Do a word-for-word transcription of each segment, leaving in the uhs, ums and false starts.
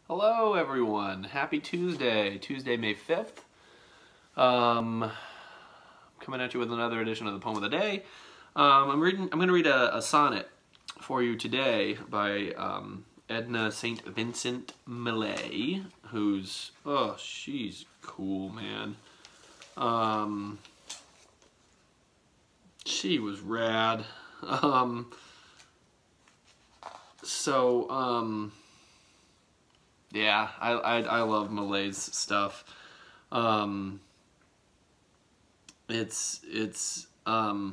Hello everyone, happy Tuesday, Tuesday, May fifth. Um, coming at you with another edition of the Poem of the Day. Um, I'm reading. I'm going to read a, a sonnet for you today by um, Edna Saint Vincent Millay, who's, oh, she's cool, man. Um, she was rad. Um, so, um... Yeah, I, I, I love Millay's stuff. Um, it's it's um,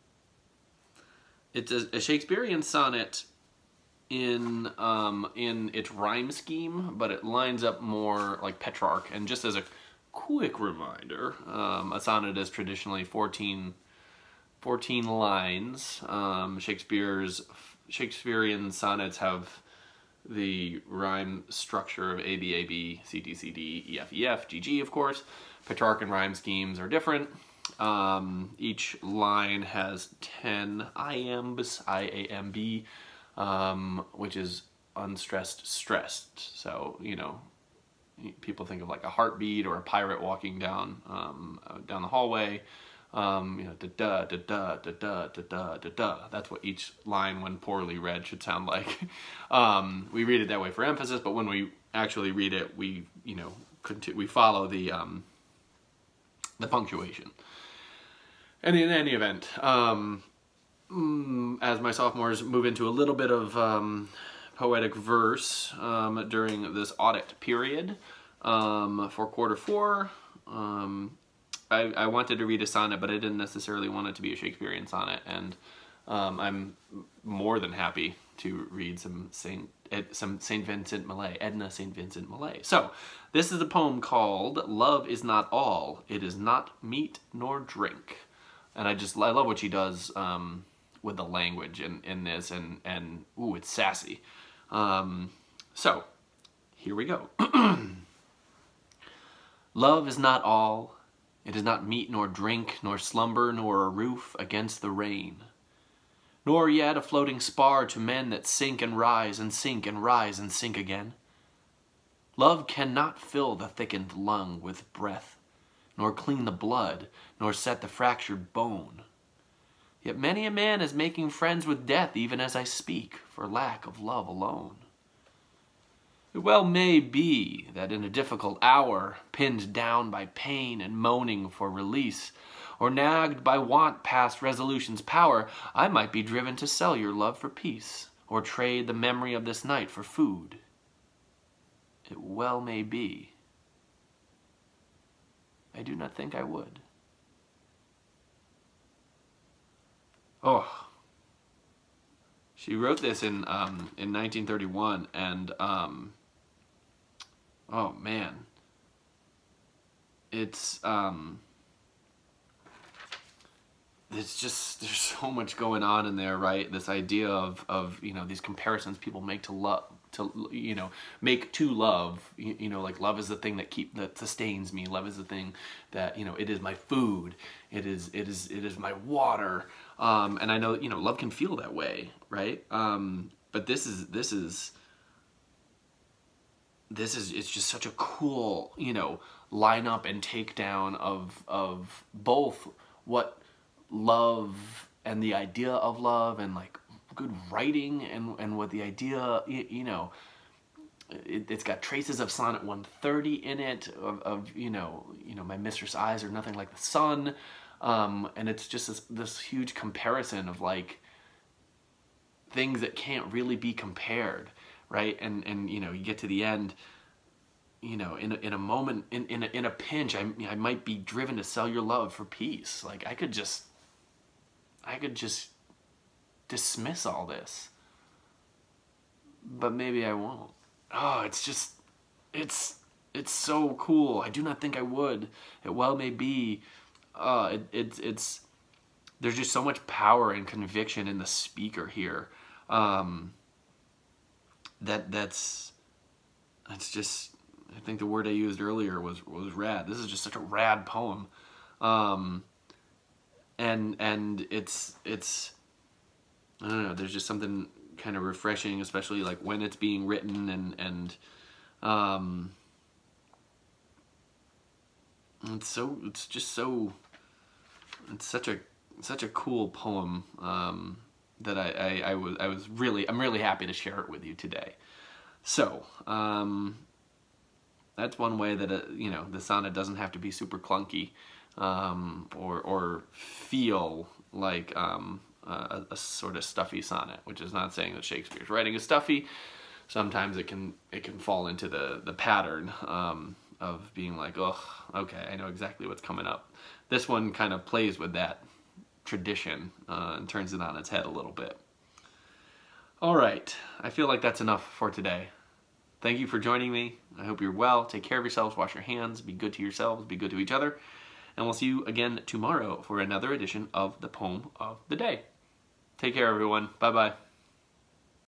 it's a, a Shakespearean sonnet in um, in its rhyme scheme, but it lines up more like Petrarch. And just as a quick reminder, um, a sonnet is traditionally fourteen, fourteen lines. Um, Shakespeare's Shakespearean sonnets have the rhyme structure of A B A B, C D C D, E F E F, G G, of course. Petrarchan rhyme schemes are different. Um, each line has ten iambs, I A M B, um, which is unstressed, stressed. So, you know, people think of like a heartbeat or a pirate walking down, um, down the hallway. Um, you know, da da da da da da da da da da. That's what each line, when poorly read, should sound like. um, we read it that way for emphasis, but when we actually read it, we, you know, we follow the um, the punctuation. And in any event, um, as my sophomores move into a little bit of um, poetic verse um, during this audit period um, for quarter four. Um, I, I wanted to read a sonnet, but I didn't necessarily want it to be a Shakespearean sonnet, and um, I'm more than happy to read some Saint some Saint Vincent Millay, Edna Saint Vincent Millay. So, this is a poem called "Love Is Not All. It Is Not Meat Nor Drink," and I just I love what she does um, with the language in in this, and and ooh, it's sassy. Um, so, here we go. Love is not all. It is not meat nor drink, nor slumber, nor a roof against the rain, nor yet a floating spar to men that sink and rise and sink and rise and sink again. Love cannot fill the thickened lung with breath, nor clean the blood, nor set the fractured bone. Yet many a man is making friends with death even as I speak, for lack of love alone. It well may be that in a difficult hour, pinned down by pain and moaning for release, or nagged by want past resolution's power, I might be driven to sell your love for peace, or trade the memory of this night for food. It well may be. I do not think I would. Oh. She wrote this in um, in nineteen thirty-one, and um, oh man, it's um, it's just there's so much going on in there, right? This idea of of you know these comparisons people make to love, to you know make to love, you, you know like love is the thing that keep that sustains me. Love is the thing that you know it is my food. It is it is it is my water. Um, and I know, you know, love can feel that way, right? Um, but this is, this is, this is, it's just such a cool, you know, lineup and takedown of, of both what love and the idea of love and like good writing and, and what the idea, you, you know, it, it's got traces of Sonnet one thirty in it, of, of you know, you know, my mistress' eyes are nothing like the sun. Um, and it's just this, this huge comparison of like things that can't really be compared, right? And and you know you get to the end, you know, in a, in a moment, in in a, in a pinch, I I might be driven to sell your love for peace. Like I could just, I could just dismiss all this, but maybe I won't. Oh, it's just, it's it's so cool. I do not think I would. It well may be. Uh, it, it, it's, there's just so much power and conviction in the speaker here, um, that that's, that's just, I think the word I used earlier was, was rad. This is just such a rad poem. Um, and, and it's, it's, I don't know, there's just something kind of refreshing, especially like when it's being written and, and, Um, it's so, it's just so, it's such a, such a cool poem, um, that I, I, I was, I was really, I'm really happy to share it with you today. So, um, that's one way that, uh, you know, the sonnet doesn't have to be super clunky, um, or, or feel like, um, a, a sort of stuffy sonnet, which is not saying that Shakespeare's writing is stuffy. Sometimes it can, it can fall into the, the pattern, um, of being like, oh, okay, I know exactly what's coming up. This one kind of plays with that tradition, uh, and turns it on its head a little bit. All right, I feel like that's enough for today. Thank you for joining me. I hope you're well. Take care of yourselves, wash your hands, be good to yourselves, be good to each other, and we'll see you again tomorrow for another edition of the Poem of the Day. Take care, everyone. Bye-bye.